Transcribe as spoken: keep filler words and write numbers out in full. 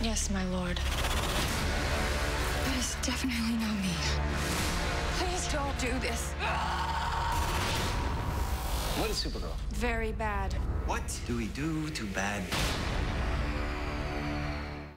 Yes, my lord. That is definitely not me. Please don't do this. What is Supergirl? Very bad. What do we do to bad?